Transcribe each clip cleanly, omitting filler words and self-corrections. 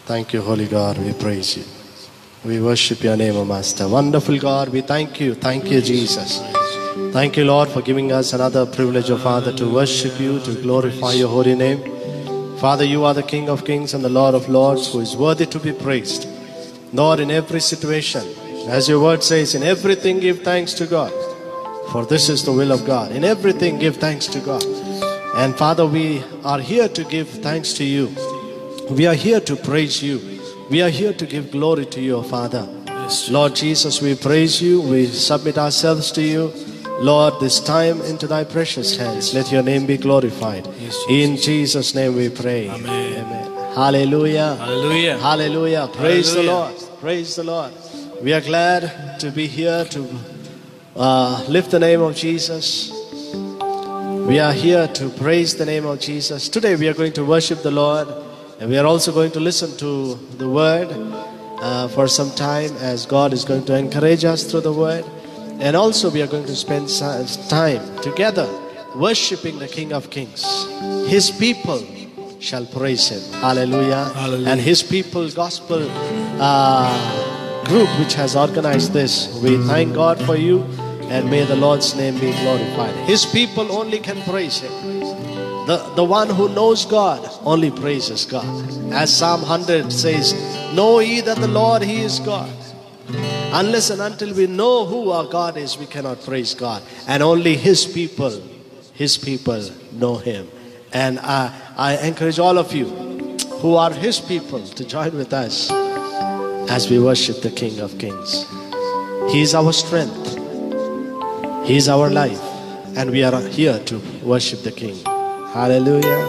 Thank you, Holy God. We praise you. We worship your name, O Master. Wonderful God, we thank you. Thank you, Jesus. Thank you, Lord, for giving us another privilege, O Father, to worship you, to glorify your holy name. Father, you are the King of kings and the Lord of lords, who is worthy to be praised. Lord, in every situation, as your word says, in everything give thanks to God, for this is the will of God. In everything give thanks to God. And Father, we are here to give thanks to you. We are here to praise you. We are here to give glory to you, Father. Yes. Lord Jesus, we praise you. We submit ourselves to you. Lord, this time into thy precious hands. Let your name be glorified. Yes, in Jesus' name we pray. Amen. Amen. Hallelujah. Hallelujah. Hallelujah. Praise Hallelujah. the Lord. Praise the Lord. We are glad to be here to lift the name of Jesus. We are here to praise the name of Jesus. Today we are going to worship the Lord. And we are also going to listen to the word for some time, as God is going to encourage us through the word. And also we are going to spend time together worshiping the King of Kings. His people shall praise him. Hallelujah. Hallelujah. And his people gospel group which has organized this, we thank God for you, and may the Lord's name be glorified. His people only can praise him. The one who knows God only praises God. As Psalm 100 says, know ye that the Lord, he is God. Unless and until we know who our God is, we cannot praise God. And only his people know him. And I encourage all of you who are his people to join with us as we worship the King of Kings. He is our strength. He is our life. And we are here to worship the King. Hallelujah.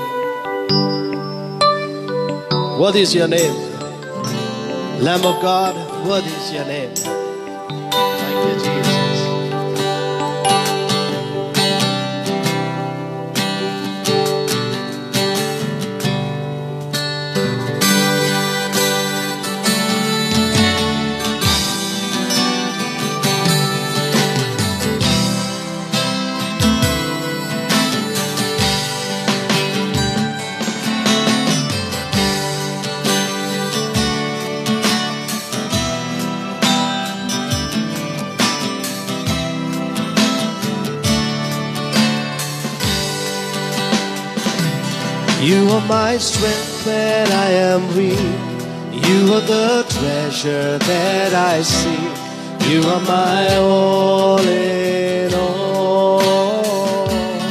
What is your name? Lamb of God, what is your name? Thank you, Jesus. You are my strength when I am weak. You are the treasure that I seek. You are my all in all.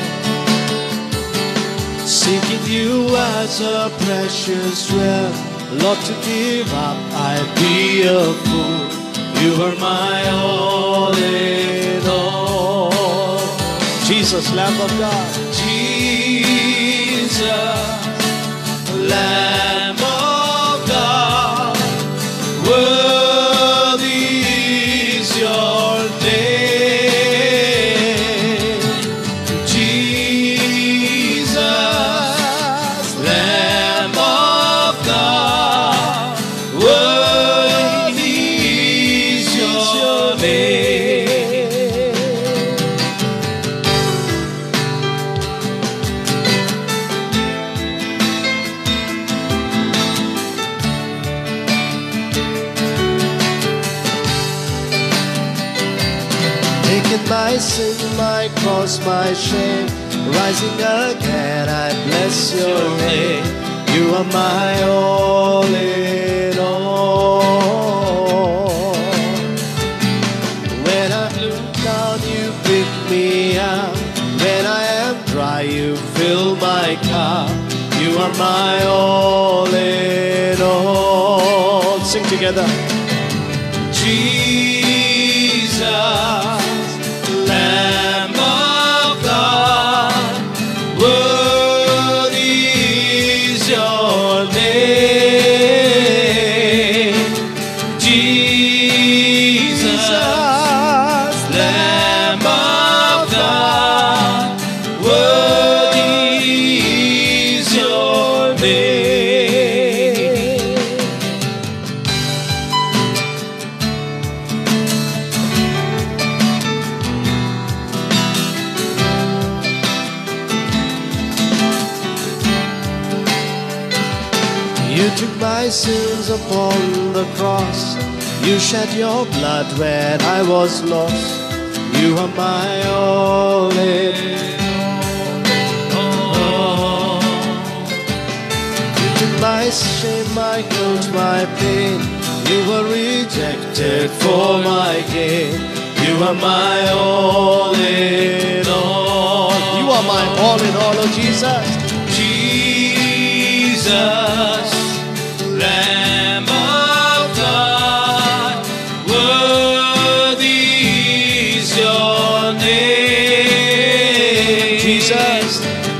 Seeking you as a precious gem, Lord, to give up I'd be a fool. You are my all in all. Jesus, Lamb of God. Jesus, Lamb of God, worthy is your name. Jesus, Lamb of God, worthy is your name. My sin, my cross, my shame, rising again, I bless your name. You are my all in all. When I look down, you pick me up. When I am dry, you fill my cup. You are my all in all. Sing together. Jesus, Lamb of God, worthy is your name. Jesus, Lamb of God, worthy is your name. You took my sins upon the cross. You shed your blood when I was lost. You are my all in all. You took my shame, my guilt, my pain. You were rejected for my gain. You are my all in all. You are my all in all, oh Jesus. Jesus, Lamb of God, worthy is your name. Jesus,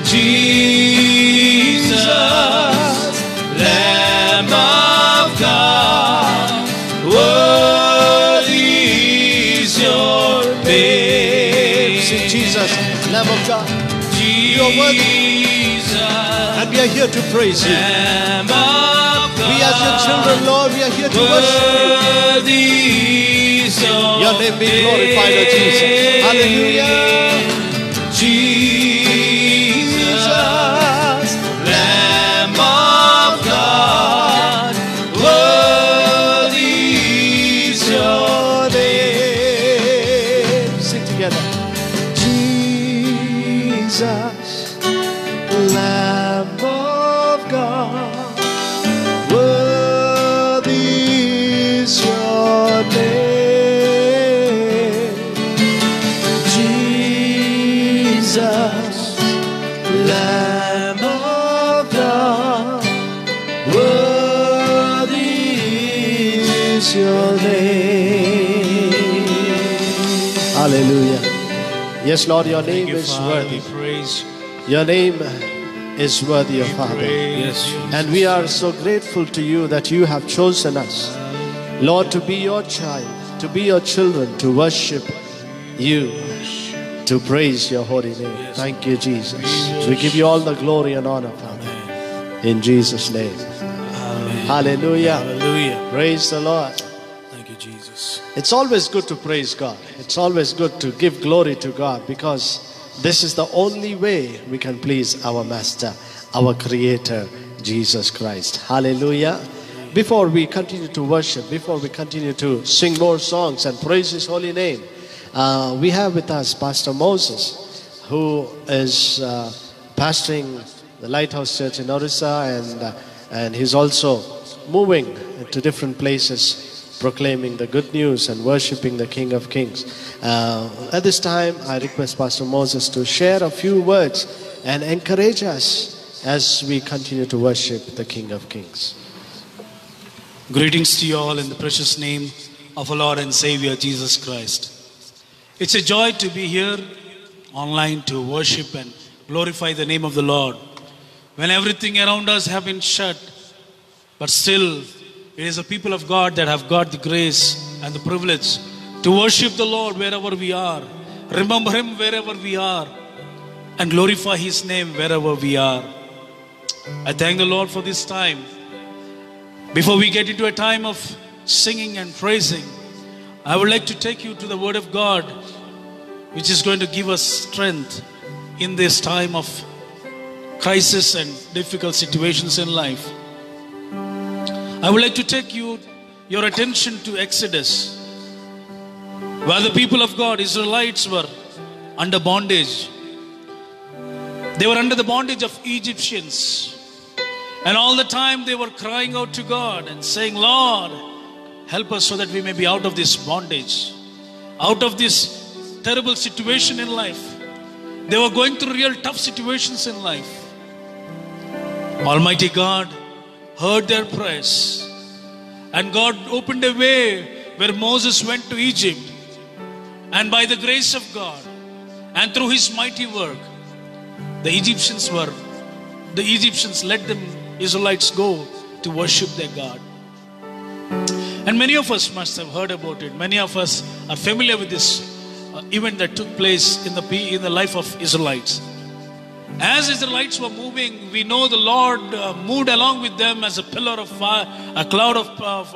Jesus, Lamb of God, worthy is your name. sing Jesus, Lamb of God. You are worthy. And we are here to praise you. We as your children, Lord, we are here to worship you. Your name be glorified, O Jesus. Hallelujah. Jesus, Lamb of God, worthy is your name. Sing together. Jesus, Lamb of God, worthy is your name. Jesus, Lamb of God, worthy is your name. Hallelujah. Yes, Lord, your name is worthy. Your name is worthy, O Father. Yes. And we are so grateful to you that you have chosen us, Lord, to be your child, to be your children, to worship you, to praise your holy name. Thank you, Jesus. We give you all the glory and honor, Father. In Jesus' name. Hallelujah. Hallelujah. Praise the Lord. Thank you, Jesus. It's always good to praise God. It's always good to give glory to God, because this is the only way we can please our Master, our Creator, Jesus Christ. Hallelujah. Before we continue to worship, before we continue to sing more songs and praise His holy name, we have with us Pastor Moses, who is pastoring the Lighthouse Church in Orissa, and he's also moving to different places, proclaiming the good news and worshiping the King of Kings. At this time, I request Pastor Moses to share a few words and encourage us as we continue to worship the King of Kings. Greetings to you all in the precious name of our Lord and Savior Jesus Christ. It's a joy to be here online to worship and glorify the name of the Lord. When everything around us have been shut, but still it is the people of God that have got the grace and the privilege to worship the Lord wherever we are, remember Him wherever we are, and glorify His name wherever we are. I thank the Lord for this time. Before we get into a time of singing and praising, I would like to take you to the Word of God, which is going to give us strength in this time of crisis and difficult situations in life. I would like to take your attention to Exodus, where the people of God, Israelites, were under bondage. They were under the bondage of Egyptians. And all the time they were crying out to God and saying, Lord, help us so that we may be out of this bondage, out of this terrible situation in life. They were going through real tough situations in life. Almighty God heard their prayers, and God opened a way where Moses went to Egypt, and by the grace of God and through His mighty work, the Egyptians let the Israelites go to worship their God. And many of us must have heard about it. Many of us are familiar with this event that took place in the life of Israelites. As Israelites were moving, we know the Lord moved along with them as a pillar of fire, a cloud of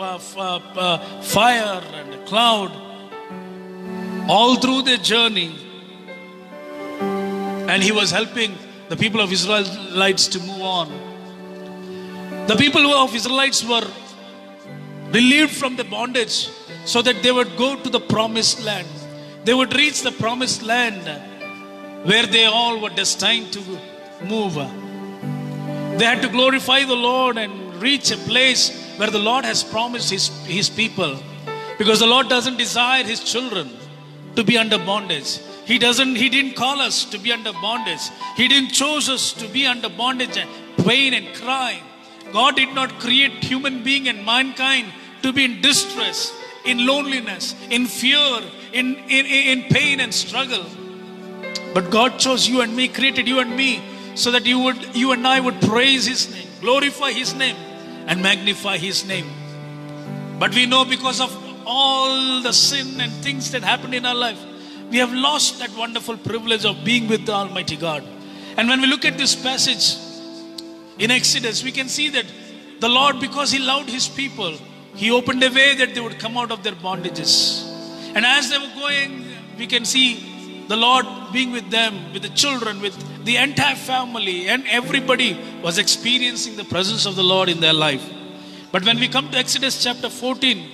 fire and a cloud all through their journey. And He was helping the people of Israelites to move on. The people of Israelites were relieved from the bondage so that they would go to the promised land. They would reach the promised land where they all were destined to move. They had to glorify the Lord and reach a place where the Lord has promised his people. Because the Lord doesn't desire his children to be under bondage. He didn't call us to be under bondage. He didn't choose us to be under bondage and pain and crying. God did not create human being and mankind to be in distress, in loneliness, in fear, in pain and struggle. But God chose you and me, created you and me, so that you and I would praise his name, glorify his name, and magnify his name. But we know because of all the sin and things that happened in our life, we have lost that wonderful privilege of being with the Almighty God. And when we look at this passage in Exodus, we can see that the Lord, because he loved his people, he opened a way that they would come out of their bondages. And as they were going, we can see the Lord being with them, with the children, with the entire family, and everybody was experiencing the presence of the Lord in their life. But when we come to Exodus chapter 14,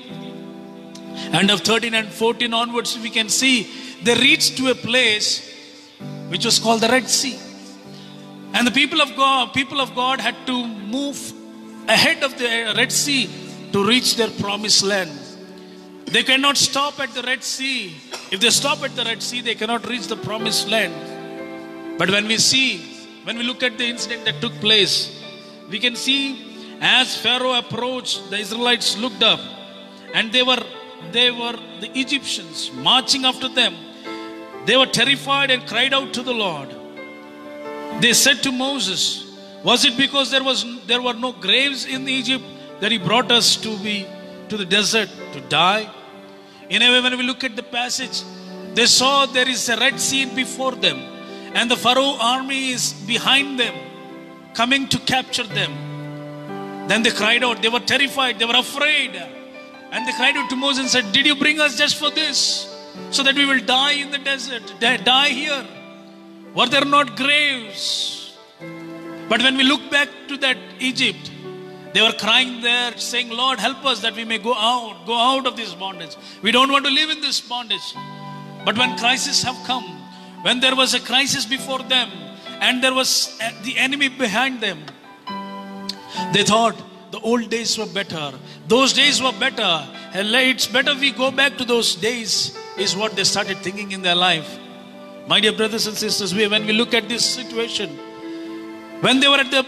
and of 13 and 14 onwards, we can see they reached to a place which was called the Red Sea. And the people of God had to move ahead of the Red Sea to reach their promised land. They cannot stop at the Red Sea. If they stop at the Red Sea, they cannot reach the promised land. But when we look at the incident that took place, we can see as Pharaoh approached, the Israelites looked up, and they were the Egyptians marching after them. They were terrified and cried out to the Lord. They said to Moses, was it because there were no graves in Egypt that he brought us to the desert to die? In a way, when we look at the passage, they saw there is a Red Sea before them, and the Pharaoh army is behind them, coming to capture them. Then they cried out. They were terrified. They were afraid. And they cried out to Moses and said, did you bring us just for this? So that we will die in the desert, die here? Were there not graves? But when we look back to that Egypt, they were crying there, saying, Lord, help us that we may go out of this bondage. We don't want to live in this bondage. But when crises have come, when there was a crisis before them, and there was the enemy behind them, they thought the old days were better. Those days were better. And it's better we go back to those days, is what they started thinking in their life. My dear brothers and sisters, when we look at this situation, when they were at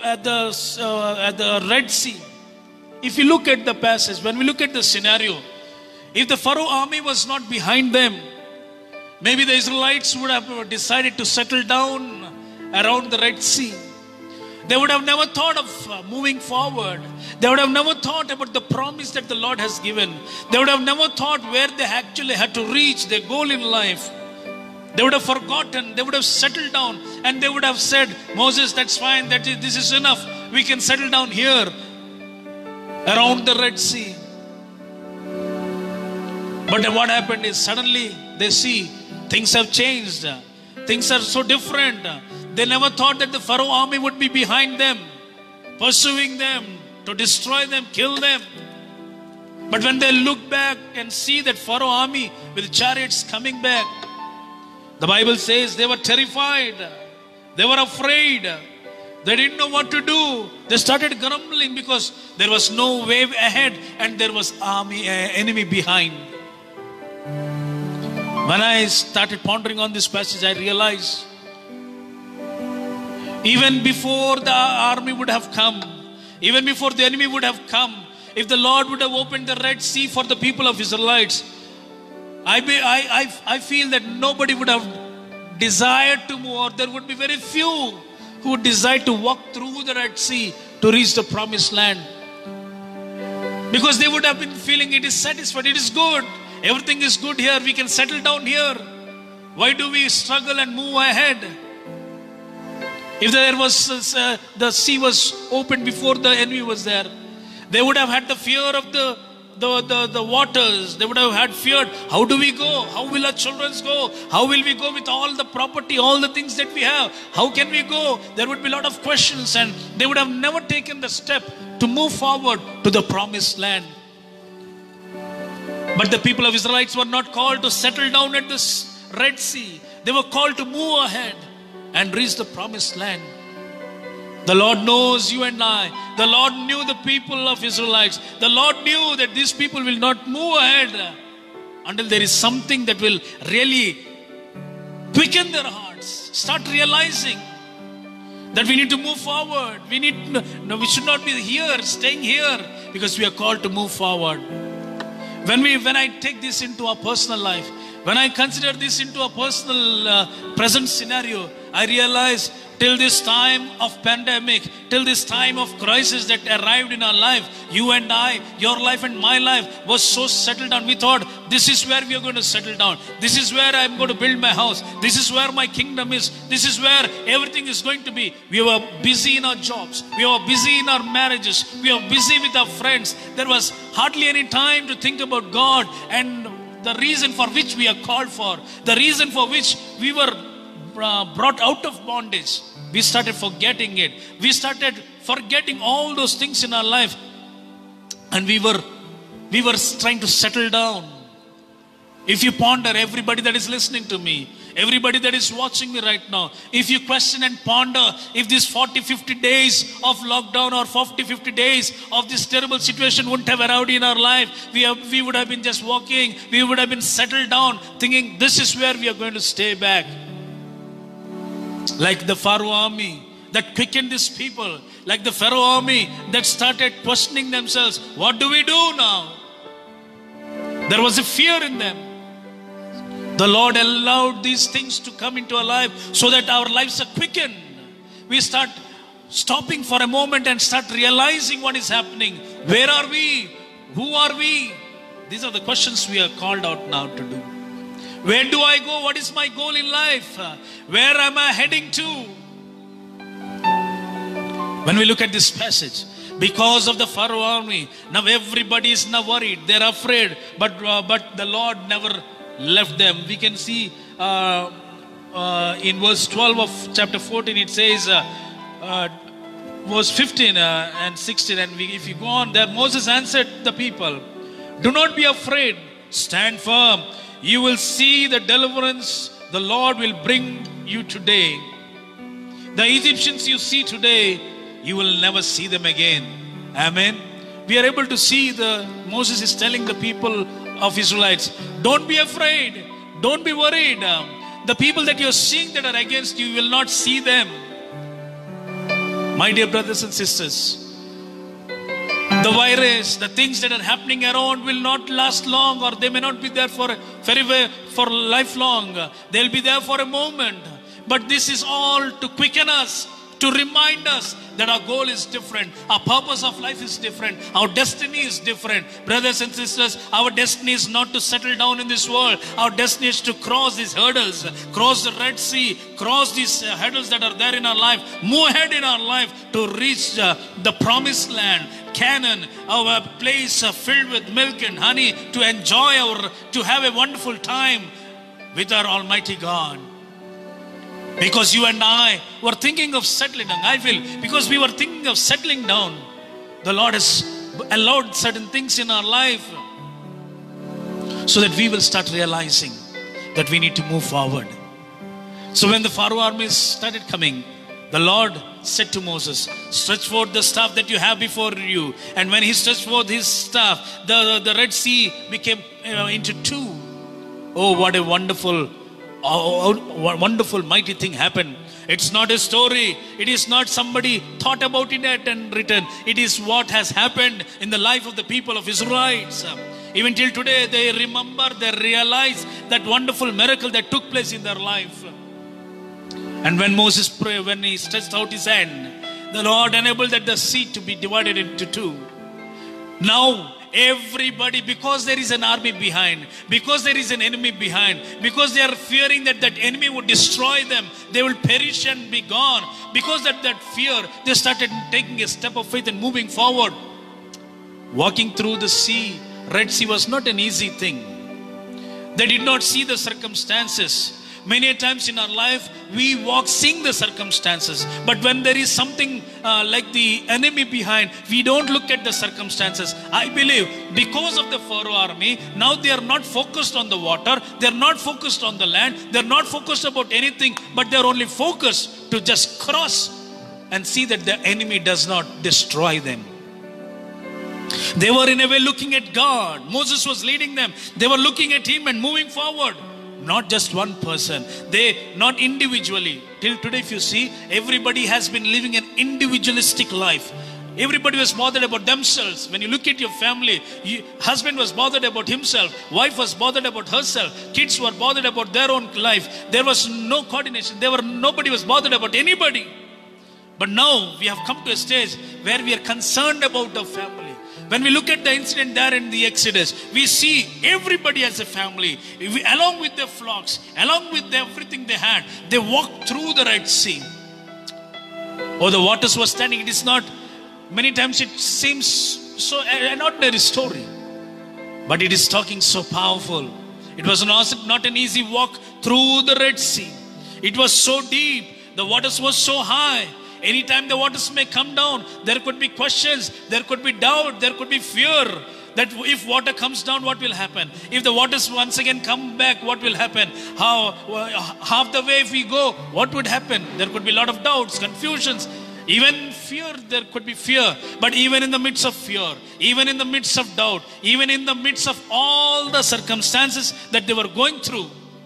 the Red Sea, if you look at the passage, when we look at the scenario, if the Pharaoh army was not behind them, maybe the Israelites would have decided to settle down around the Red Sea. They would have never thought of moving forward. They would have never thought about the promise that the Lord has given. They would have never thought where they actually had to reach their goal in life. They would have forgotten. They would have settled down, and they would have said, Moses, that's fine. This is enough. We can settle down here around the Red Sea. But what happened is suddenly they see things have changed. Things are so different. They never thought that the Pharaoh army would be behind them, pursuing them, to destroy them, kill them. But when they look back and see that Pharaoh army with chariots coming back, the Bible says they were terrified. They were afraid. They didn't know what to do. They started grumbling because there was no way ahead and there was enemy behind. When I started pondering on this passage, I realized even before the army would have come, even before the enemy would have come, if the Lord would have opened the Red Sea for the people of Israelites, I feel that nobody would have desired to move, or there would be very few who would desire to walk through the Red Sea to reach the promised land. Because they would have been feeling it is satisfied, it is good, everything is good here, we can settle down here. Why do we struggle and move ahead? If there was the sea was opened before the enemy was there, they would have had the fear of the the waters. They would have had feared. How do we go? How will our children go? How will we go with all the property, all the things that we have? How can we go? There would be a lot of questions, and they would have never taken the step to move forward to the promised land. But the people of Israelites were not called to settle down at this Red Sea. They were called to move ahead and reach the promised land. The Lord knows you and I. The Lord knew the people of Israelites. The Lord knew that these people will not move ahead until there is something that will really quicken their hearts. Start realizing that we need to move forward. We should not be here, staying here, because we are called to move forward. When I take this into our personal life, when I consider this into a personal present scenario, I realize till this time of pandemic, till this time of crisis that arrived in our life, you and I, your life and my life was so settled down. We thought, this is where we are going to settle down. This is where I'm going to build my house. This is where my kingdom is. This is where everything is going to be. We were busy in our jobs. We were busy in our marriages. We were busy with our friends. There was hardly any time to think about God and the reason for which we are called for, the reason for which we were brought out of bondage. We started forgetting it. We started forgetting all those things in our life, and we were trying to settle down. If you ponder, everybody that is listening to me, everybody that is watching me right now, if you question and ponder, if these 40-50 days of lockdown or 40-50 days of this terrible situation wouldn't have arrived in our life, we would have been just walking, we would have been settled down, thinking this is where we are going to stay back. Like the Pharaoh army that quickened these people, like the Pharaoh army that started questioning themselves, what do we do now? There was a fear in them. The Lord allowed these things to come into our life so that our lives are quickened. We start stopping for a moment and start realizing what is happening. Where are we? Who are we? These are the questions we are called out now to do. Where do I go? What is my goal in life? Where am I heading to? When we look at this passage, because of the Pharaoh army, now everybody is now worried. They're afraid. But the Lord never left them. We can see in verse 12 of chapter 14, it says, verse 15 and 16, and if you go on there, Moses answered the people, do not be afraid, stand firm. You will see the deliverance the Lord will bring you today. The Egyptians you see today, you will never see them again. Amen. We are able to see Moses is telling the people of Israelites, don't be afraid, don't be worried. The people that you're seeing that are against you, you will not see them. My dear brothers and sisters, the virus, the things that are happening around will not last long, or they may not be there for lifelong. They'll be there for a moment. But this is all to quicken us, to remind us that our goal is different. Our purpose of life is different. Our destiny is different. Brothers and sisters, our destiny is not to settle down in this world. Our destiny is to cross these hurdles, cross the Red Sea, cross these hurdles that are there in our life, move ahead in our life to reach the promised land, Canaan, our place filled with milk and honey, to enjoy to have a wonderful time with our Almighty God. Because you and I were thinking of settling down. I feel because we were thinking of settling down, the Lord has allowed certain things in our life so that we will start realizing that we need to move forward. So when the Pharaoh armies started coming, the Lord said to Moses, stretch forth the staff that you have before you. And when he stretched forth his staff, the Red Sea became into two. Oh, what a wonderful mighty thing happened. It's not a story. It is not somebody thought about it and written. It is what has happened in the life of the people of Israelites. Even till today, they remember, they realize that wonderful miracle that took place in their life. And when Moses prayed, when he stretched out his hand, the Lord enabled that the sea to be divided into two. Now, everybody, because there is an army behind, because there is an enemy behind, because they are fearing that enemy would destroy them, they will perish and be gone. Because of that fear, they started taking a step of faith and moving forward, walking through the sea, Red Sea was not an easy thing. They did not see the circumstances. Many times in our life, we walk seeing the circumstances. But when there is something like the enemy behind, we don't look at the circumstances. I believe because of the Pharaoh army, now they are not focused on the water. They are not focused on the land. They are not focused about anything. But they are only focused to just cross and see that the enemy does not destroy them. They were in a way looking at God. Moses was leading them. They were looking at him and moving forward. Not just one person. They, not individually. Till today, if you see, everybody has been living an individualistic life. Everybody was bothered about themselves. When you look at your family, husband was bothered about himself. Wife was bothered about herself. Kids were bothered about their own life. There was no coordination. Nobody was bothered about anybody. But now we have come to a stage where we are concerned about the family. When we look at the incident there in the Exodus, we see everybody as a family, along with their flocks, along with everything they had, they walked through the Red Sea. Oh, the waters were standing. It is not, many times it seems so an ordinary story, but it is talking so powerful. It was not an easy walk through the Red Sea. It was so deep. The waters were so high. Anytime the waters may come down, there could be questions, there could be doubt, there could be fear that if water comes down, what will happen? If the waters once again come back, what will happen? Half the way if we go, what would happen? There could be a lot of doubts, confusions, even fear. There could be fear. But even in the midst of fear, even in the midst of doubt, even in the midst of all the circumstances that they were going through,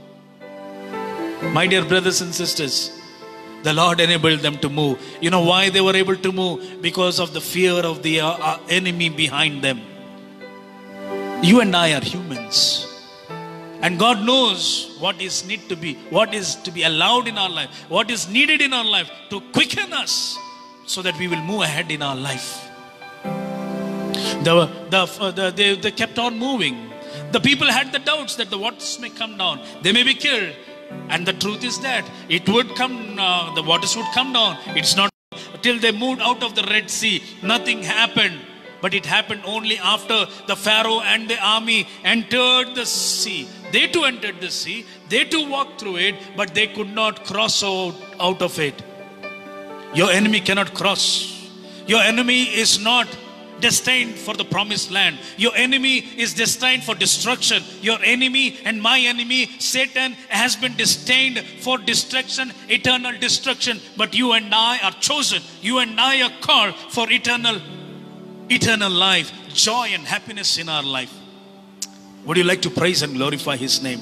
my dear brothers and sisters, the Lord enabled them to move. You know why they were able to move? Because of the fear of the enemy behind them. You and I are humans. And God knows what is what is to be allowed in our life, what is needed in our life to quicken us so that we will move ahead in our life. They kept on moving. The people had the doubts that the waters may come down. They may be killed. And the truth is that it would come, the waters would come down. It's not till they moved out of the Red Sea, nothing happened. But it happened only after the Pharaoh and the army entered the sea. They too entered the sea. They too walked through it, but they could not cross out of it. Your enemy cannot cross. Your enemy is not destined for the promised land. Your enemy is destined for destruction. Your enemy and my enemy, Satan, has been destined for destruction, eternal destruction. But you and I are chosen. You and I are called for eternal life, joy and happiness in our life. Would you like to praise and glorify His name?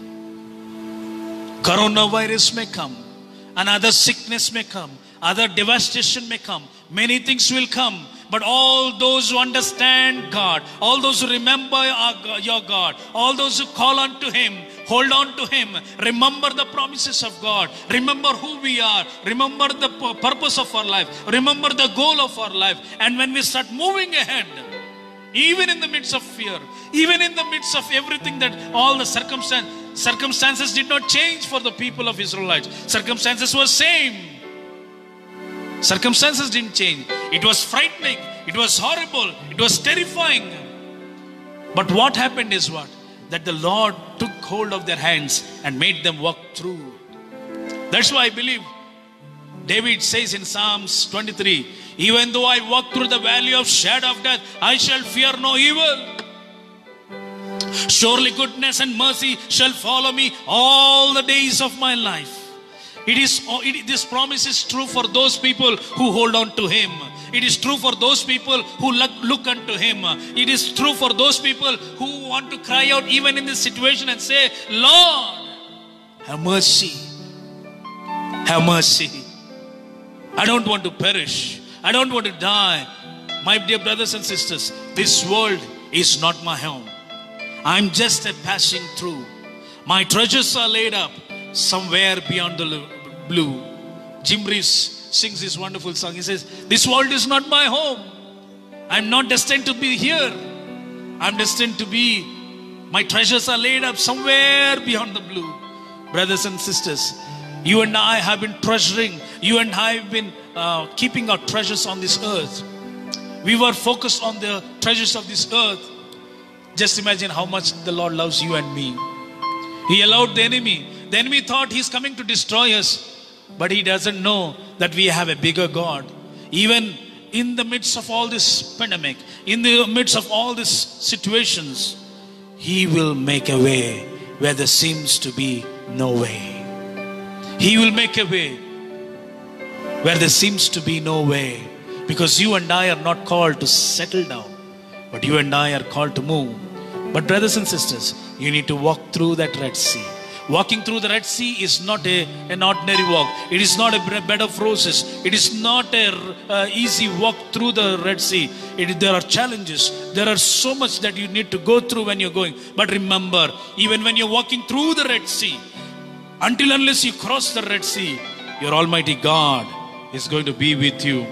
Coronavirus may come, another sickness may come, other devastation may come, many things will come. But all those who understand God, all those who remember your God, all those who call on to Him, hold on to Him, remember the promises of God, remember who we are, remember the purpose of our life, remember the goal of our life. And when we start moving ahead, even in the midst of fear, even in the midst of everything, that all the circumstances did not change for the people of Israelites. Circumstances were same. Circumstances didn't change. It was frightening. It was horrible. It was terrifying. But what happened is what? That the Lord took hold of their hands and made them walk through. That's why I believe David says in Psalms 23, even though I walk through the valley of shadow of death, I shall fear no evil. Surely goodness and mercy shall follow me all the days of my life. This promise is true for those people who hold on to Him. It is true for those people who look unto Him. It is true for those people who want to cry out even in this situation and say, Lord, have mercy. Have mercy. I don't want to perish. I don't want to die. My dear brothers and sisters, this world is not my home. I'm just a passing through. My treasures are laid up somewhere beyond the blue. Jim Reeves sings this wonderful song. He says, this world is not my home. I'm not destined to be here. I'm destined to be, my treasures are laid up somewhere beyond the blue. Brothers and sisters, you and I have been treasuring, you and I have been keeping our treasures on this earth. We were focused on the treasures of this earth. Just imagine how much the Lord loves you and me. He allowed the enemy. The enemy thought he's coming to destroy us, but he doesn't know that we have a bigger God. Even in the midst of all this pandemic, in the midst of all these situations, He will make a way where there seems to be no way. He will make a way where there seems to be no way. Because you and I are not called to settle down, but you and I are called to move. But brothers and sisters, you need to walk through that Red Sea. Walking through the Red Sea is not an ordinary walk. It is not a bed of roses. It is not an easy walk through the Red Sea. There are challenges. There are so much that you need to go through when you're going. But remember, even when you're walking through the Red Sea, until unless you cross the Red Sea, your Almighty God is going to be with you.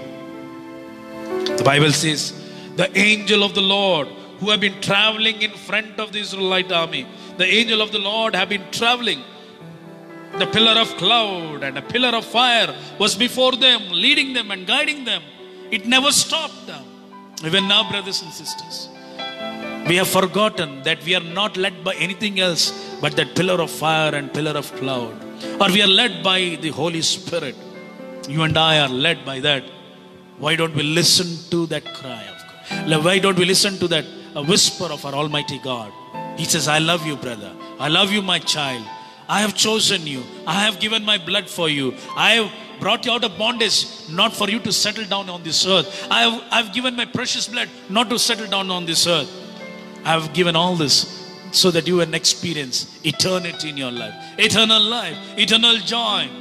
The Bible says, the angel of the Lord who have been traveling in front of the Israelite army, the angel of the Lord have been traveling. The pillar of cloud and a pillar of fire was before them, leading them and guiding them. It never stopped them. Even now, brothers and sisters, we have forgotten that we are not led by anything else but that pillar of fire and pillar of cloud. Or we are led by the Holy Spirit. You and I are led by that. Why don't we listen to that cry of God? Why don't we listen to that whisper of our Almighty God? He says, I love you, brother. I love you, my child. I have chosen you. I have given my blood for you. I have brought you out of bondage, not for you to settle down on this earth. I have given my precious blood, not to settle down on this earth. I have given all this so that you can experience eternity in your life. Eternal life, eternal joy.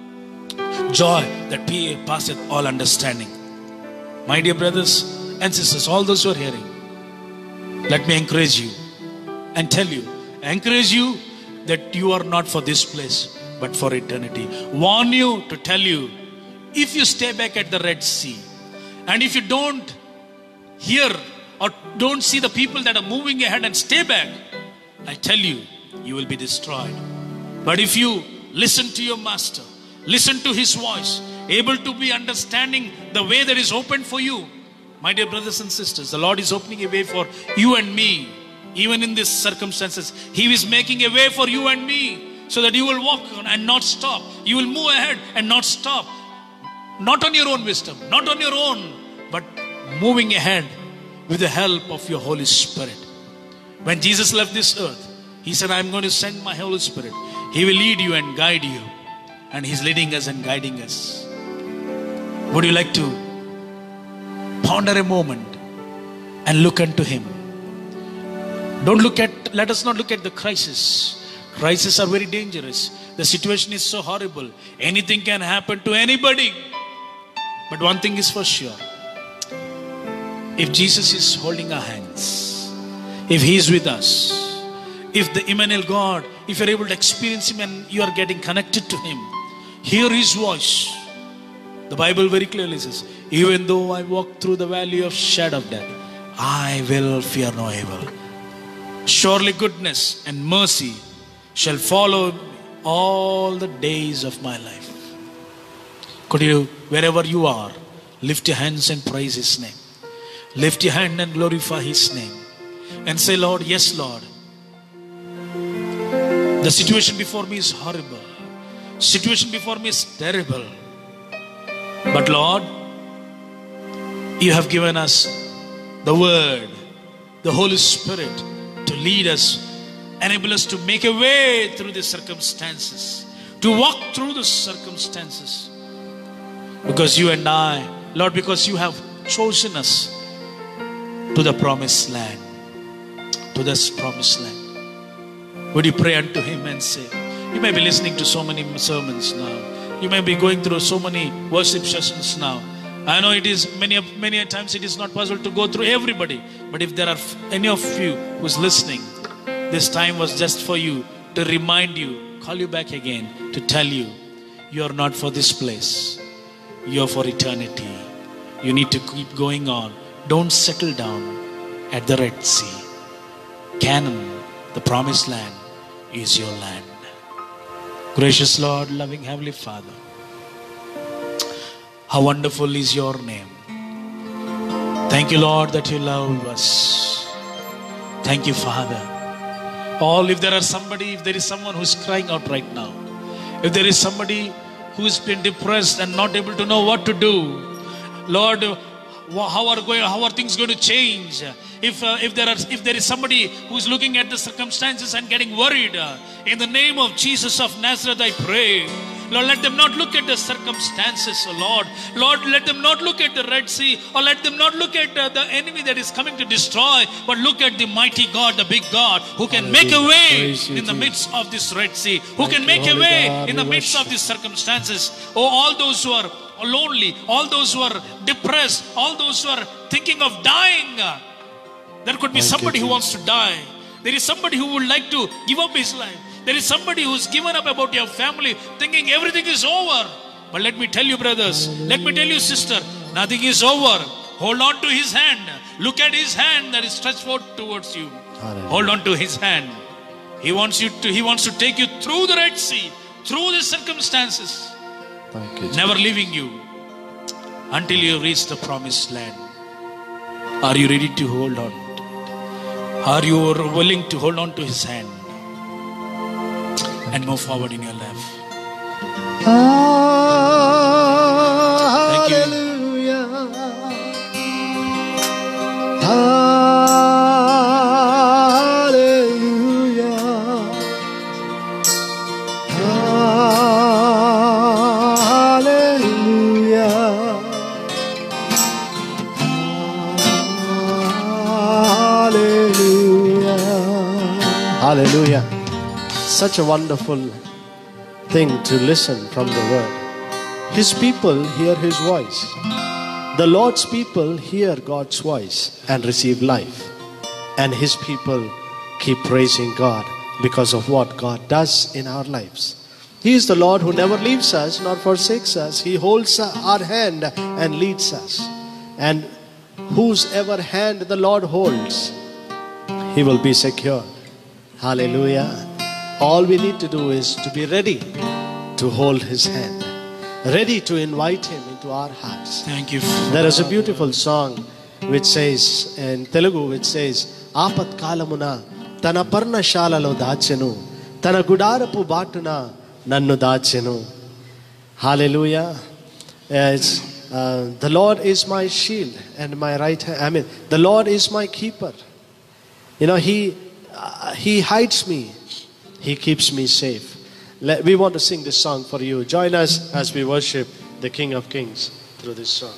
Joy that passeth all understanding. My dear brothers and sisters, all those who are hearing, let me encourage you and encourage you that you are not for this place, but for eternity. Warn you to tell you, if you stay back at the Red Sea, and if you don't hear or don't see the people that are moving ahead and stay back, I tell you, you will be destroyed. But if you listen to your master, listen to his voice, able to be understanding the way that is open for you, my dear brothers and sisters, the Lord is opening a way for you and me. Even in these circumstances, He is making a way for you and me, so that you will walk and not stop. You will move ahead and not stop. Not on your own wisdom, not on your own, but moving ahead with the help of your Holy Spirit. When Jesus left this earth, He said, I am going to send my Holy Spirit. He will lead you and guide you. And He's leading us and guiding us. Would you like to ponder a moment and look unto Him? Let us not look at the crisis. Crises are very dangerous. The situation is so horrible. Anything can happen to anybody. But one thing is for sure. If Jesus is holding our hands, if He is with us, if the Emmanuel God, if you're able to experience Him and you are getting connected to Him, hear His voice. The Bible very clearly says, even though I walk through the valley of shadow of death, I will fear no evil. Surely goodness and mercy shall follow all the days of my life. Could you, wherever you are, lift your hands and praise His name. Lift your hand and glorify His name. And say, Lord, yes, Lord. The situation before me is horrible. Situation before me is terrible. But Lord, You have given us the Word, the Holy Spirit, to lead us, enable us to make a way through the circumstances, to walk through the circumstances. Because You and I, Lord, because You have chosen us to the promised land, to this promised land. Would you pray unto Him and say, you may be listening to so many sermons now. You may be going through so many worship sessions now. I know it is many times it is not possible to go through everybody. But if there are any of you who is listening, this time was just for you, to remind you, call you back again, to tell you, you are not for this place. You are for eternity. You need to keep going on. Don't settle down at the Red Sea. Canaan, the promised land, is your land. Gracious Lord, loving Heavenly Father, how wonderful is Your name. Thank You, Lord, that You love us. Thank you, Father. All, if there is someone who is crying out right now, if there is somebody who has been depressed and not able to know what to do, Lord, how are things going to change? If there is somebody who is looking at the circumstances and getting worried, in the name of Jesus of Nazareth, I pray, Lord, let them not look at the circumstances, oh Lord. Lord, let them not look at the Red Sea, or let them not look at the enemy that is coming to destroy, but look at the mighty God, the big God, who can make a way in the midst of this Red Sea, who can make a way in the midst of these circumstances. Oh, all those who are lonely, all those who are depressed, all those who are thinking of dying. There could be somebody who wants to die. There is somebody who would like to give up his life. There is somebody who's given up about your family, thinking everything is over. But let me tell you, brothers, let me tell you, sister, nothing is over. Hold on to his hand. Look at his hand that is stretched forth towards you. Hallelujah. Hold on to his hand. He wants to take you through the Red Sea, through the circumstances. Thank you, never leaving you until you reach the promised land. Are you ready to hold on? Are you willing to hold on to his hand and move forward in your life? Thank you. Hallelujah. Such a wonderful thing to listen from the word. His people hear his voice. The Lord's people hear God's voice and receive life. And his people keep praising God because of what God does in our lives. He is the Lord who never leaves us nor forsakes us. He holds our hand and leads us. And whosever hand the Lord holds, he will be secure. Hallelujah. All we need to do is to be ready to hold his hand, ready to invite him into our hearts. Thank you. There is a beautiful song which says in Telugu, which says, Apat kalamuna tana parna shalalo dachenu, tana gudarapu batuna nannu dachenu. Hallelujah. The Lord is my shield and my right hand. The Lord is my keeper. You know, He hides me. He keeps me safe. We want to sing this song for you. Join us as we worship the King of Kings through this song.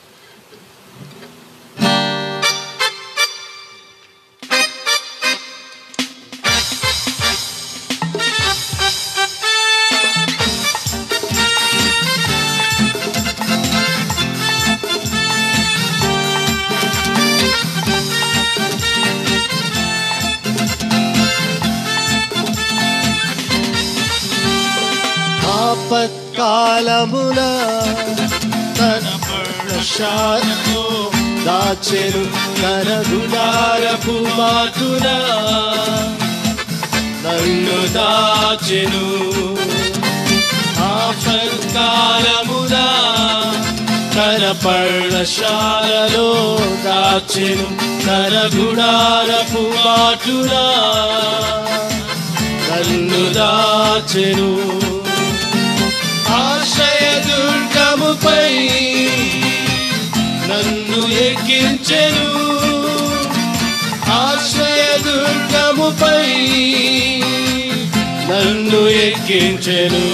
కాలమున తన పర్ణశాలను దాచెను తన గుడారపు మాటున నన్ను దాచెను ఆపత్కాలమున తన పర్ణశాలలో దాచెను తన గుడారపు మాటున నన్ను దాచెను ఆశ్రయ దుర్గముపై నన్ను ఎక్కించెను ఆశ్రయ దుర్గముపై నన్ను ఎక్కించెను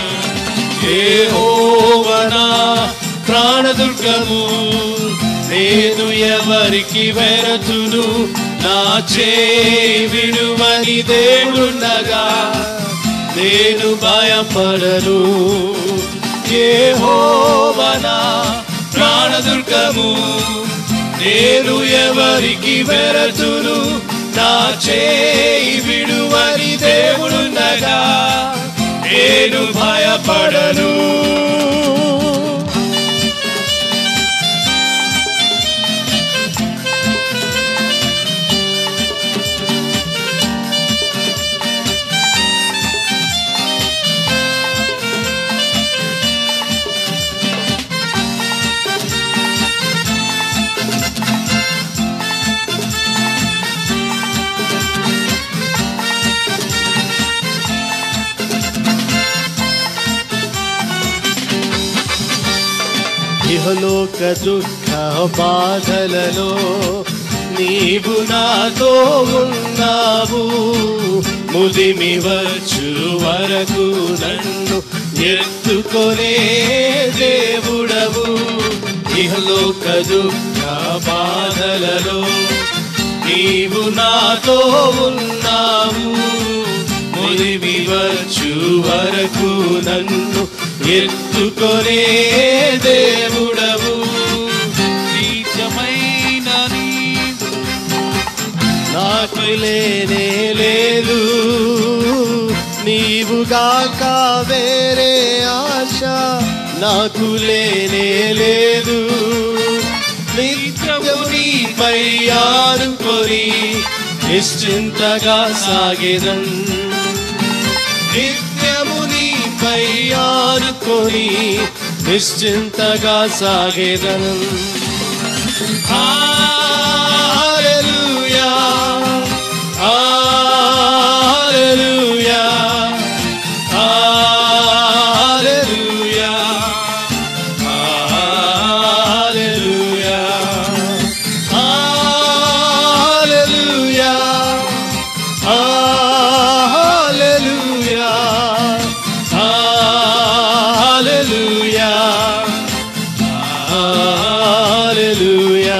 యెహోవా నా ప్రాణదుర్గము నేను ఎవరికి వెరతును నా చేయి విడువని దేవుడుండగా నేను భయపడను యెహోవా నా ప్రాణదుర్గము నేను ఎవరికి వెరతును నా చేయి విడువని దేవుడుండగా నేను భయపడను ఇహలోక దుఃఖ బాధలలో నీవు నాతో ఉన్నావు. ముదిమి వచ్చు వరకు నన్ను ఎత్తుకొనే దేవుడవు. ఇహలోక దుఃఖ బాధలలో నీవు నాతో ఉన్నావు. ముదిమి వచ్చు వరకు నన్ను ఎత్తుకొనే దేవుడవు. నిజమైన నాకు లేనే లేదు, నీవుగాక వేరే ఆశ నాకు లేనే లేదు. నిత్యము నీపై ఆనుకొని నిశ్చింతగా సాగెదన్. నిత్యము నీపై ఆనుకొని నిశ్చింతగా సాగెదన్. హల్లెలూయా హల్లెలూయా హల్లెలూయా హల్లెలూయా హల్లెలూయా హల్లెలూయా హల్లెలూయా హల్లెలూయా.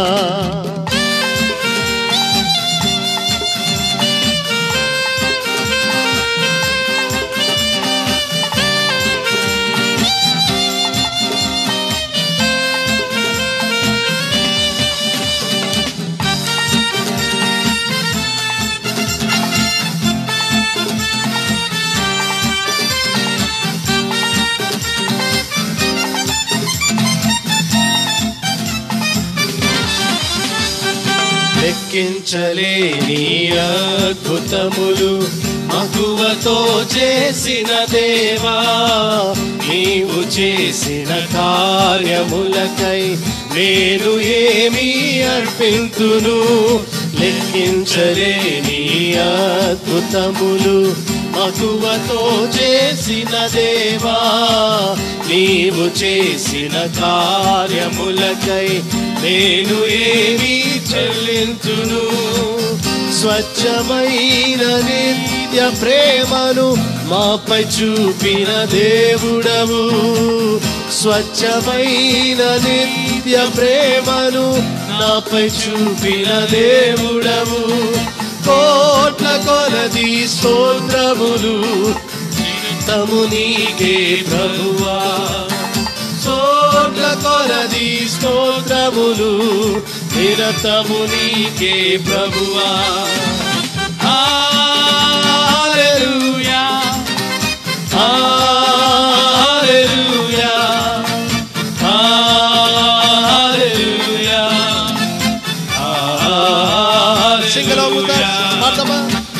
లెక్కించలేని అద్భుతములు మగువతో చేసిన దేవా, నీవు చేసిన కార్యములకై నేను ఏమి అర్పింతును. లెక్కించలేని అద్భుతములు మగువతో చేసిన దేవా, నీవు చేసిన కార్యములకై నేను ఏమి చెల్లించును. స్వచ్ఛమైన నిత్య ప్రేమను మాపై చూపిన దేవుడవు. స్వచ్ఛమైన నిత్య ప్రేమను నాపై చూపిన దేవుడవు. కోట్ల కొలది స్తోత్రములు నిత్యము నీకే ప్రభువా. కోట్ల కొలది స్తోత్రములు నిరతము నీకే ప్రభువా. హల్లెలూయా హల్లెలూయా హల్లెలూయా హల్లెలూయా. Sing along with us, Martha.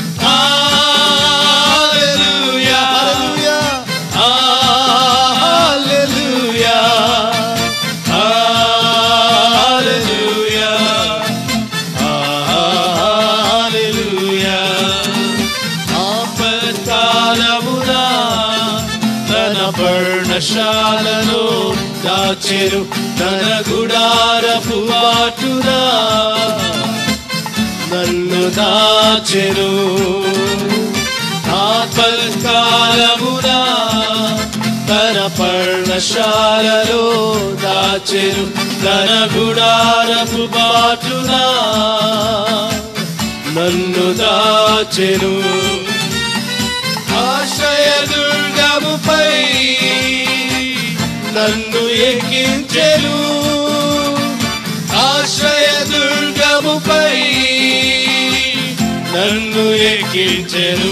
హల్లెలూయా హల్లెలూయా హల్లెలూయా హల్లెలూయా. ఆపత్కాలమున తన పర్ణశాలలో దాచెను తన గుడారపు వాటున నన్ను దాచెను. ఆపత్కాలమున తన పర్ణశాలలో దాచెను తన గుడారపు బాటున నన్ను దాచెను. ఆశ్రయ దుర్గముపై నన్ను ఎక్కించెను. ఆశ్రయ దుర్గముపై నన్ను ఎక్కించెను.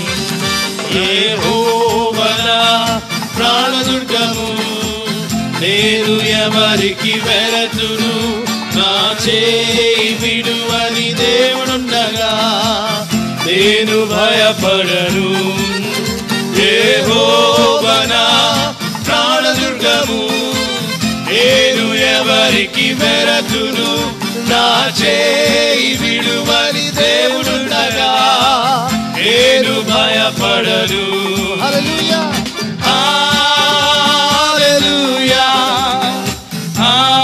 యెహోవా ప్రాణదుర్గము, నేను ఎవరికి వెరతును. నా చేయి విడువని దేవుడుండగా నేను భయపడను. యెహోవా ప్రాణదుర్గము, నేను ఎవరికి వెరతును. నా చేయి విడువని దేవుడుండగా నేను భయపడను. Hallelujah. Hallelujah hallelujah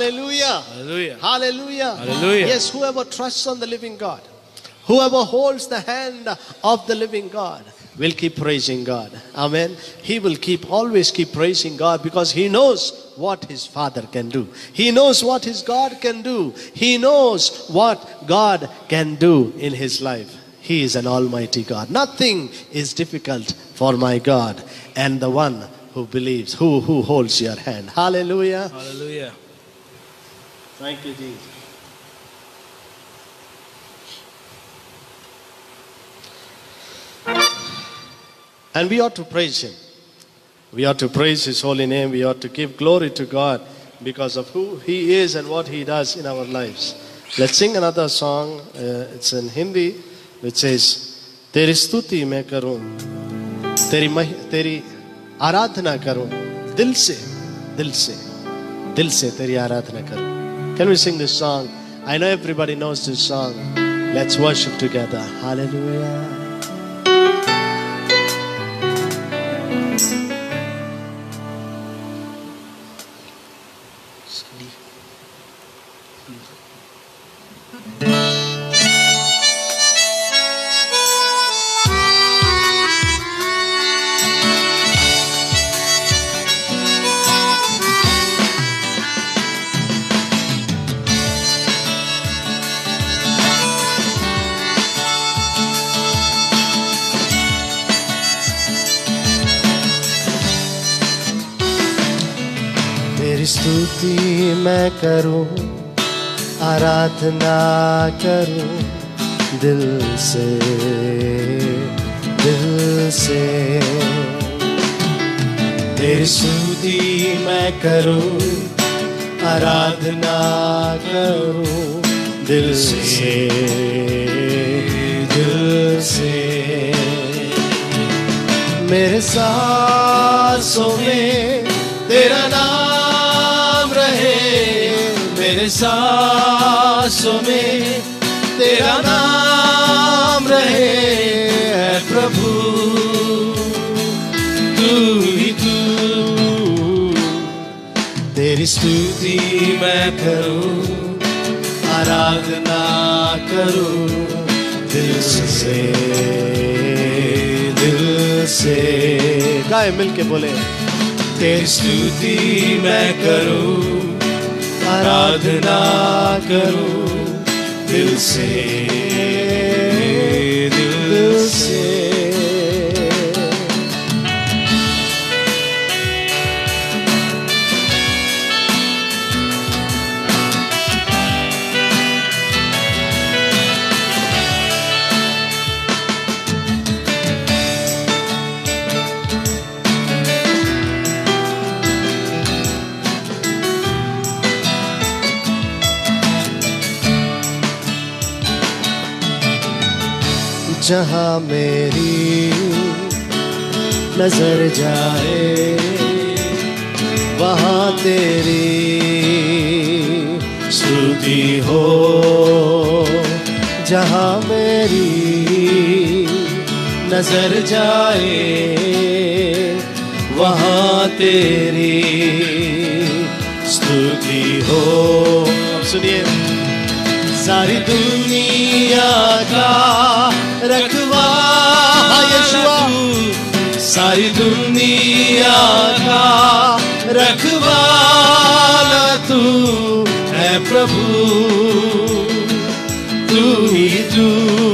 Hallelujah. Hallelujah. Hallelujah. Hallelujah. Yes, whoever trusts on the living God, whoever holds the hand of the living God, will keep praising God. Amen. He will always keep praising God, because he knows what his Father can do. He knows what his God can do. He knows what God can do in his life. He is an almighty God. Nothing is difficult for my God, and the one who believes, who holds your hand. Hallelujah. Hallelujah. Thank you, Jesus. And we ought to praise him. We ought to praise his holy name. We ought to give glory to God because of who he is and what he does in our lives. Let's sing another song. It's in Hindi, which says, तेरी स्तुति मैं करूं, तेरी आराधना करूं, दिल से तेरी आराधना करूं. Can we sing this song? I know everybody knows this song. Let's worship together. Hallelujah. तेरी स्तुति मैं करूं, आराधना करूं दिल से. तेरी स्तुति मैं करूं, आराधना करूं दिल से. मेरे सांसों में तेरा नाम रहे, मेरे सांसों में तेरा नाम रहे. है प्रभु तू ही तू. तेरी स्तुति मैं करूं, आराधना करूं दिल से. गाए मिलके बोले, तेरी स्तुति मैं करूं, आराधना करूं दिल से. जहाँ मेरी नजर जाए, वहाँ तेरी स्तुति हो. जहाँ मेरी नजर जाए, वहाँ तेरी स्तुति हो. अब सुनिए, सारी दुनिया का रखवा यीशुआ, सारी दुनिया का रखवाला तू है प्रभु. तू ही तू.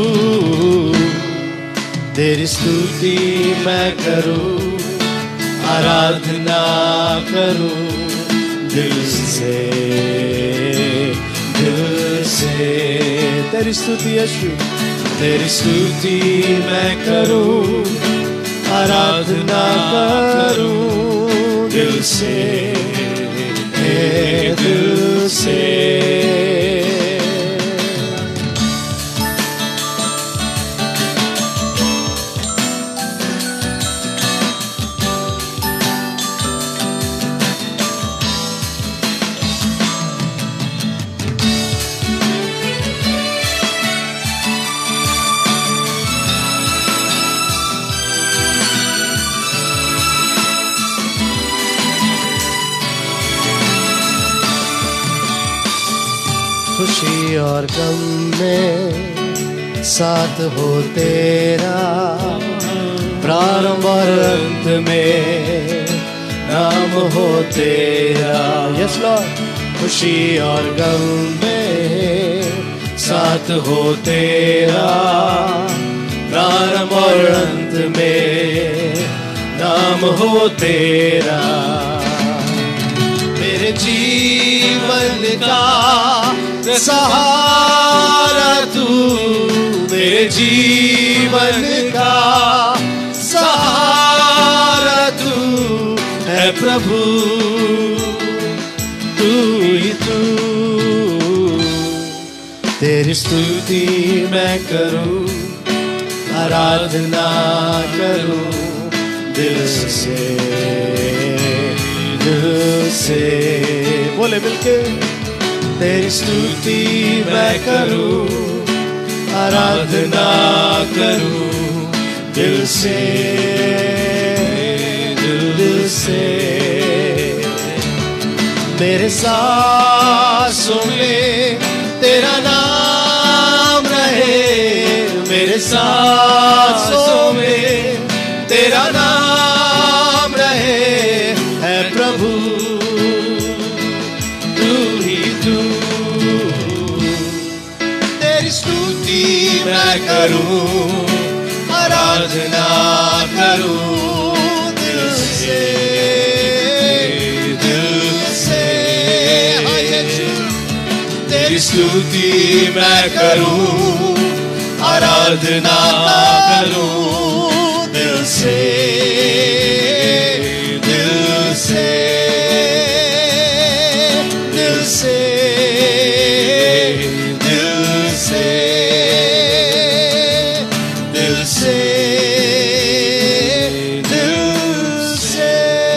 तेरी स्तुति मैं करूं, आराधना करूं दिल से. तेरी स्तुति यीशु, तेरी स्तुति मैं करूं, आराधना करूं दिल से. दिल से. खुशी और गम में साथ हो तेरा, प्रारंभ और अंत में नाम हो तेरा। Yes lord. खुशी और गम में साथ हो तेरा, प्रारंभ और अंत में नाम हो तेरा। मेरे जीवन का सहारा तू, मेरे जीवन का सहारा तू है प्रभु, तू ही तू। तेरी स्तुति मैं करूं, आराधना करूं दिल से, दिल से। बोले मिलके, तेरी स्तुति मैं करूं, आराधना करूं दिल से, दिल से। मेरे सांसों में तेरा नाम रहे, मेरे सांसों में तेरा नाम रहे है प्रभु, तू ही तू। तेरी स्तुति मैं करूं, आराधना करूं दिल से, तेरी स्तुति मैं करूं, आराधना करूं दिल से, दिल से, दिल से, दिल से, दिल से, दिल से।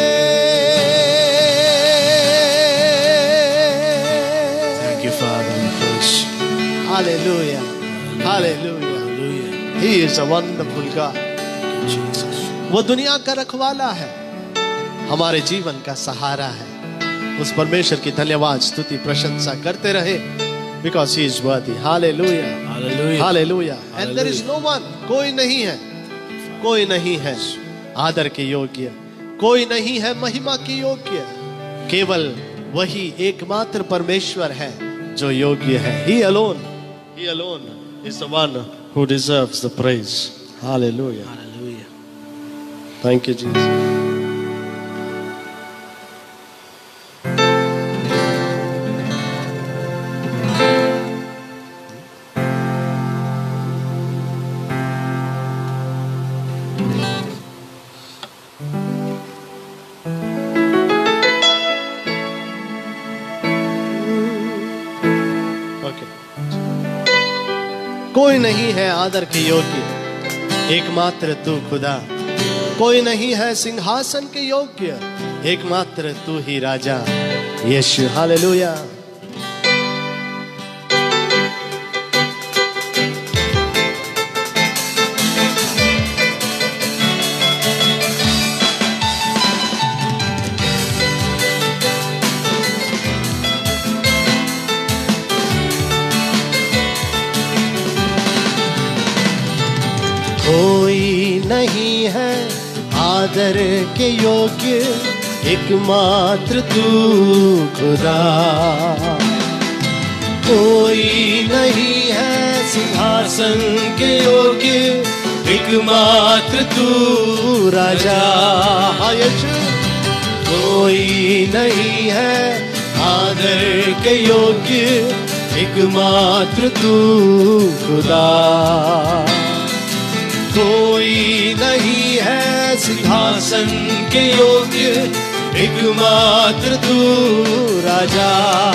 Thank you, Father. Hallelujah. Hallelujah. He is a wonderful God. वो दुनिया का रखवाला है, हमारे जीवन का सहारा है। उस परमेश्वर की धन्यवाद स्तुति प्रशंसा करते रहे, because he is worthy. Hallelujah. Hallelujah. Hallelujah. And there is no one, कोई नहीं है, कोई नहीं है आदर के योग्य, कोई नहीं है महिमा के योग्य, केवल वही एकमात्र परमेश्वर है जो योग्य है। He alone is the one who deserves the praise. Hallelujah. Hallelujah. Thank you, Jesus. कोई नहीं है आदर के योग्य, एकमात्र तू खुदा। कोई नहीं है सिंहासन के योग्य, एकमात्र तू ही राजा यीशु। हालेलुया। कोई नहीं है आदर के योग्य, एकमात्र तू खुदा। कोई नहीं है सिंहासन के योग्य, एकमात्र तू राजा यीशु। कोई नहीं है आदर के योग्य, एकमात्र तू खुदा। कोई नहीं है सिंहासन के योग्य, एकमात्र तू राजा।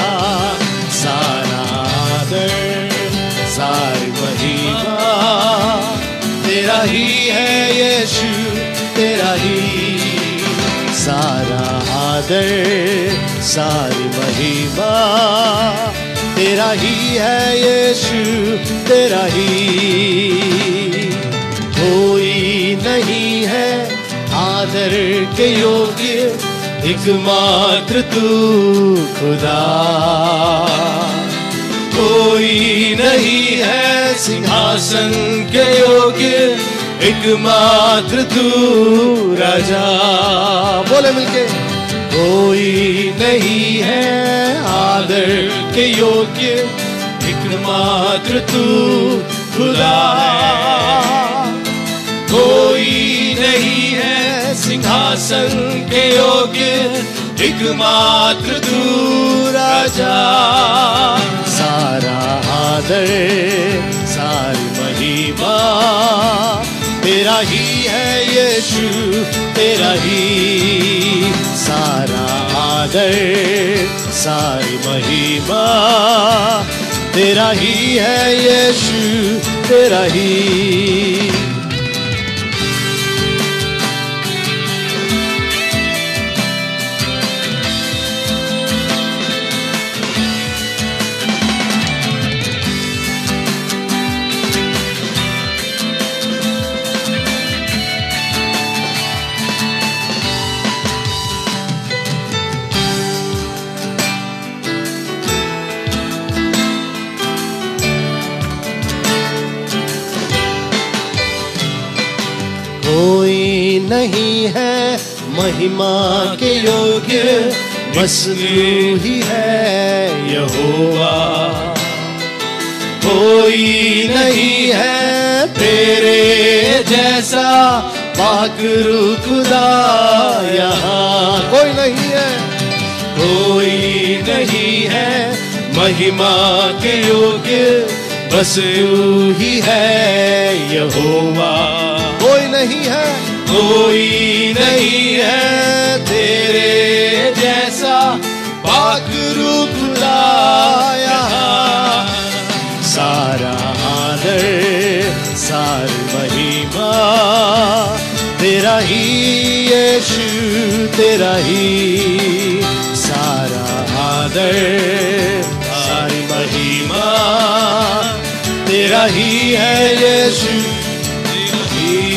सारा आदर सारी महिमा तेरा ही है यीशु, तेरा ही। सारा आदर सारी महिमा तेरा ही है यीशु, तेरा ही। कोई नहीं है आदर के योग्य, एकमात्र तू खुदा। कोई नहीं है सिंहासन के योग्य, एकमात्र तू राजा। बोले मिलके, कोई नहीं है आदर के योग्य, एकमात्र तू खुदा है। कोई नहीं है सिंहासन के योग्य, एकमात्र तू राजा। सारा आदर सारी महिमा तेरा ही है यीशु, तेरा ही। सारा आदर सारी महिमा तेरा ही है यीशु, तेरा ही। कोई नहीं है महिमा के योग्य, बस तू ही है यहोवा। कोई नहीं है तेरे जैसा पाकरू खुदा यहाँ। कोई नहीं है, कोई नहीं है महिमा के योग्य, बस तू ही है यहोवा। कोई नहीं है, कोई नहीं है तेरे जैसा पाकरू खुदा यहाँ। सारा आदर सारी महिमा तेरा ही यीशु, तेरा ही। सारा आदर सारी महिमा तेरा ही है यीशु, तेरा ही।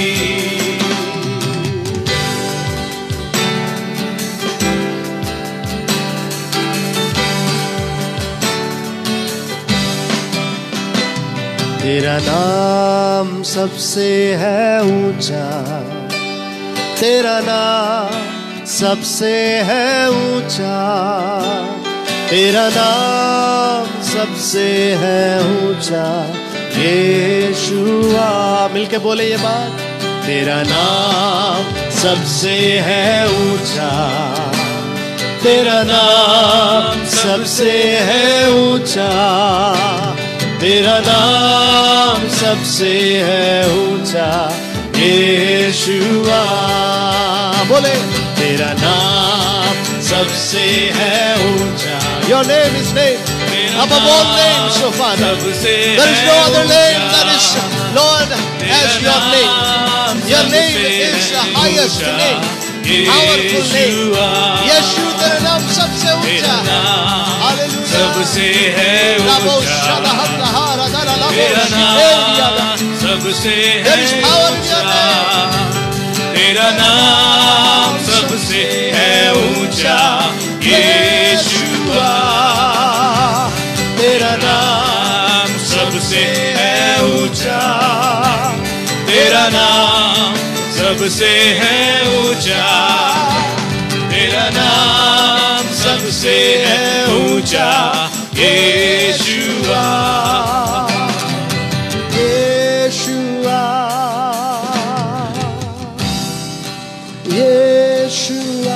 तेरा नाम सबसे है ऊंचा, तेरा नाम सबसे है ऊंचा, तेरा नाम सबसे है ऊंचा यीशुआ। मिलके बोले ये बात, तेरा नाम सबसे है ऊंचा, तेरा नाम सबसे है ऊंचा, तेरा नाम सबसे है ऊंचा यीशुआ। बोले, तेरा नाम सबसे है ऊंचा। Your name is name above all names, O Father. There is no other name that is, Lord, as your name. Your name is the highest name, powerful name. यीशु तेरा नाम सबसे ऊंचा। हालेलुया। सबसे है ऊंचा। तेरा नाम सबसे है ऊंचा। तेरा नाम सबसे है ऊंचा यीशुआ। तेरा नाम सबसे है ऊंचा, तेरा नाम सबसे है ऊंचा, तेरा नाम सबसे है ऊंचा यीशुआ। यीशुआ, यीशुआ।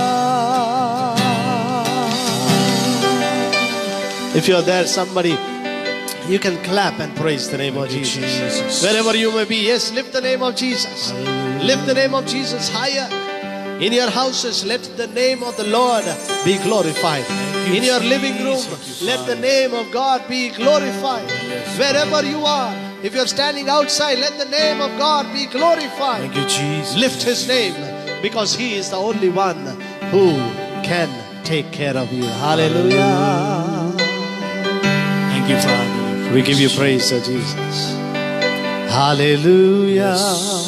If you're there, somebody, you can clap and praise the name of Jesus. Wherever you may be, yes, lift the name of Jesus. Lift the name of Jesus higher. In your houses, let the name of the Lord be glorified. In your living room, let the name of God be glorified. Wherever you are, if you're standing outside, let the name of God be glorified. Thank you, Jesus. Lift His name, because He is the only one who can take care of you. Hallelujah. Thank you, Father. We give you praise, Sir Jesus. Hallelujah.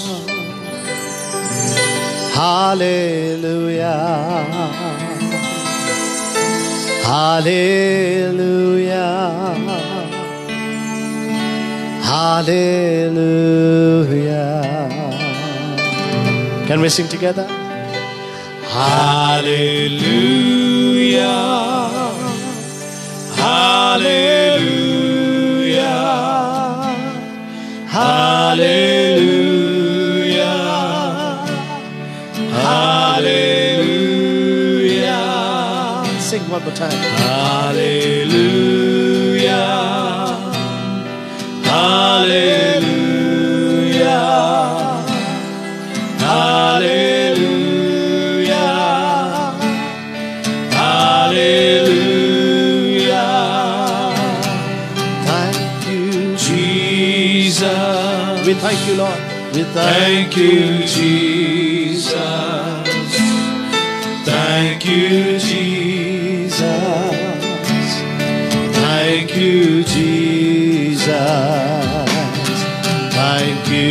Hallelujah. Hallelujah. Hallelujah. Can we sing together? Hallelujah. Hallelujah. Hallelujah. Hallelujah. Sing one more time. Hallelujah. Hallelujah. Hallelujah. Hallelujah. Thank you, Jesus. We thank you, Lord. We Thank you, Jesus. Thank you, Jesus. Thank you, Jesus. Thank you,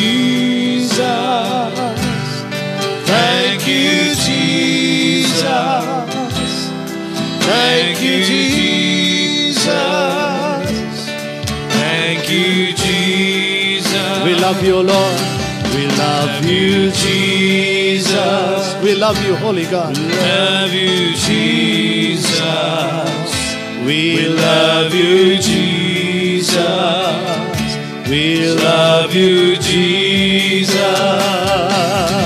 Jesus. Thank you, Jesus. Thank you, Jesus. Thank you, Jesus. We love you, Lord. We love you, Jesus. We love you, Holy God. Love you, Jesus. We love you, Jesus. We love you, Jesus.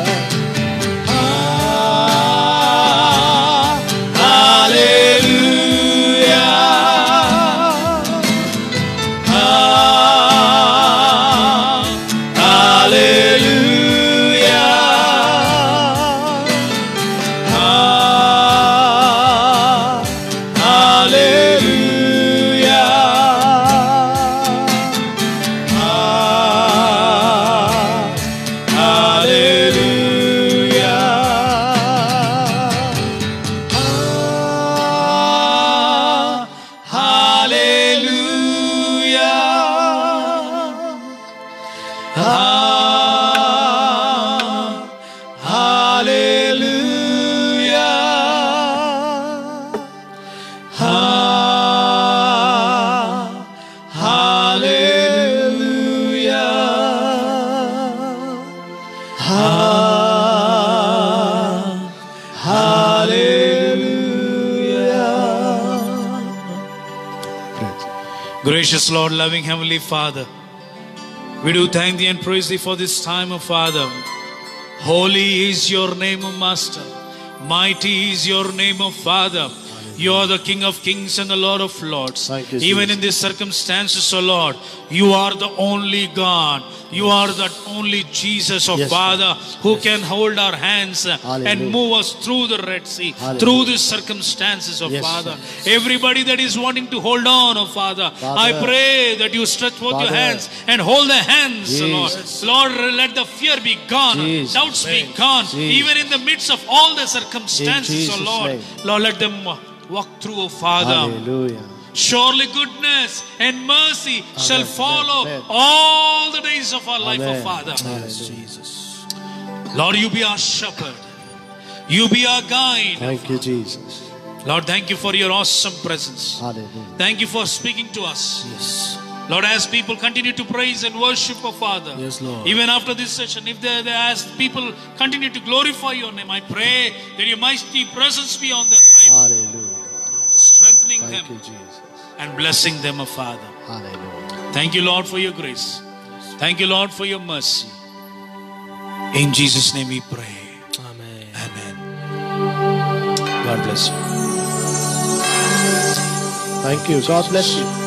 Gracious Lord, loving Heavenly Father, we do thank Thee and praise Thee for this time, O Father. Holy is Your name, O Master. Mighty is Your name, O Father. You are the King of Kings and the Lord of Lords. Thank you, Even Jesus. in these circumstances, O Lord, You are the only God. You are the only Jesus, O Yes, Father, who can hold our hands Hallelujah. and move us through the Red Sea, Hallelujah. through these circumstances, O Yes, Father. sir. Everybody that is wanting to hold on, O Father, Father. I pray that You stretch forth Your Father. hands and hold the hands, Lord. Jesus. Lord, let the fear be gone, Jesus. doubts be gone, Jesus. even in the midst of all the circumstances, O Jesus' Lord. name. Lord, let them walk through, O Father. Hallelujah. Surely goodness and mercy shall follow Amen. all the days of our life, O Amen. Father. Jesus. Lord, You be our shepherd. You be our guide. Thank you, Jesus. Lord, thank You for Your awesome presence. Hallelujah. Thank You for speaking to us. Yes. Lord, as people continue to praise and worship, O Father, Yes, Lord. even after this session, if as people continue to glorify Your name, I pray that Your mighty presence be on their life, Hallelujah. strengthening Thank you, them Jesus. and blessing them, O Father. Hallelujah. Thank You, Lord, for Your grace. Thank You, Lord, for Your mercy. In Jesus' name we pray. Amen. Amen. God bless you. Thank you. God bless you.